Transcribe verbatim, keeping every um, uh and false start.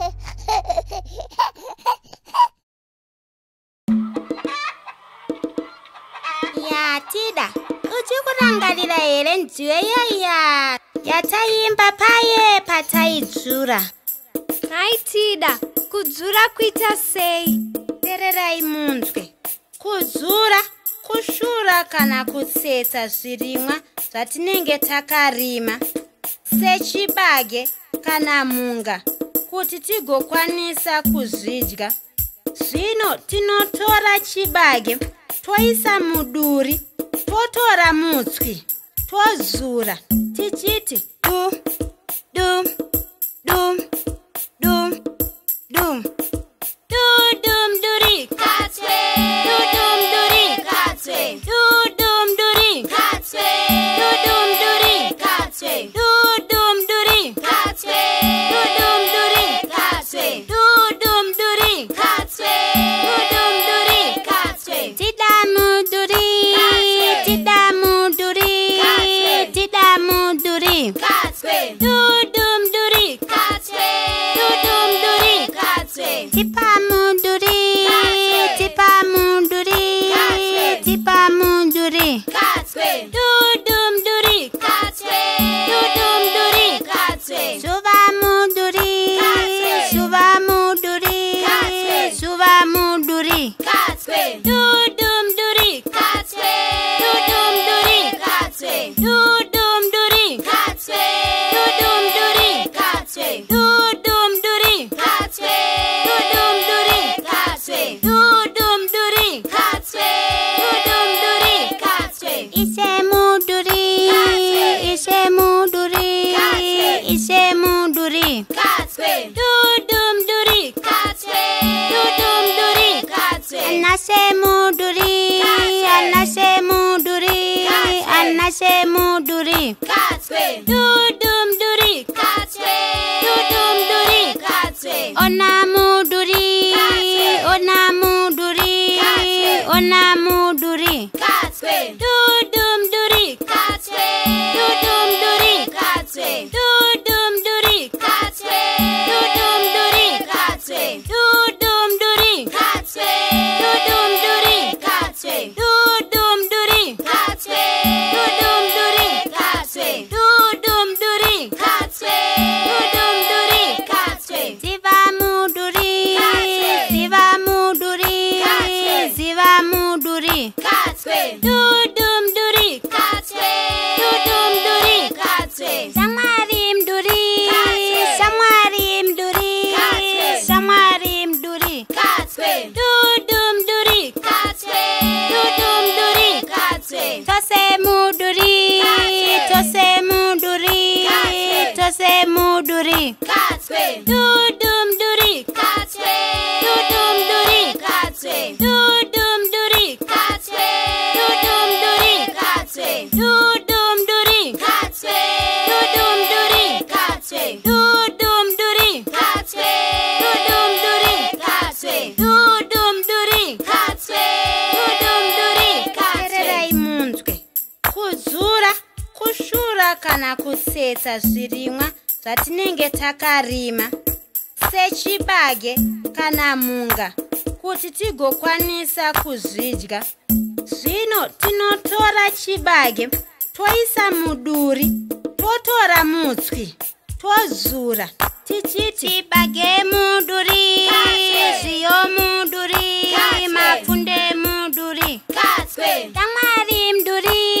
Yatida, uchikurangarira here nziyo yaya yataimba paye pataidzura. Hai Tida, kudzura kuita sei? Tererai munzwe. Kudzura, kushura kana kutsetsa zvirimwa zvatinenge takarima sechibage kana munga kuti tigokwanisa kuzvidya. Zvino tinotora chibage toisa muduri, totora mutswi, tozura tichiti du du du du du du dum duri katswe du dum duri katswe du dum duri katswe du dum duri katswe du dum duri katswe du dum duri katswe du dum duri katswe du dum duri katswe tidamu duri tidamu duri tidamu duri katswe du dum duri katswe du dum duri katswe tipamu duri tipamu duri tipamu duri katswe du dum duri katswe du dum duri katswe suvamu duri suvamu duri suvamu duri katswe du dum duri katswe du dum duri katswe du dum duri katswe du dum duri katswe du dum duri katswe du dum duri katswe du dum duri katswe du dum duri katswe isemu duri isemu duri isemu duri katswe du dum duri katswe du dum duri katswe anasemu duri anasemu duri anasemu duri katswe du dum duri katswe du dum duri katswe onamu duri onamu duri onamu duri katswe du dum duri katswe du dum duri katswe du dum duri katswe du dum duri katswe du dum duri katswe du dum duri katswe du dum duri katswe du dum duri katswe du dum duri katswe du dum duri katswe zivamu duri zivamu duri zivamu duri katswe du dum duri katswe du dum duri katswe samarim duri samarim duri samarim duri katswe du dum duri katswe du dum duri katswe tosemu duri tosemu duri tosemu duri katswe du dum duri katswe du dum duri katswe du dum duri katswe du dum duri katswe du dum duri katswe du dum duri katswe du dum duri katswe du dum duri katswe du dum duri katswe du dum duri katswe munzwe kudzura kushura kana kutsetsa zvirimwa zvatinenge takarima sechibage kana munga kuti tigokwanisa kuzvidya. Zvino tinotora chibage toisa muduri, totora mutswi, tozura tichiti chibage muduri, zviyo muduri, mafunde muduri, shamwari muduri.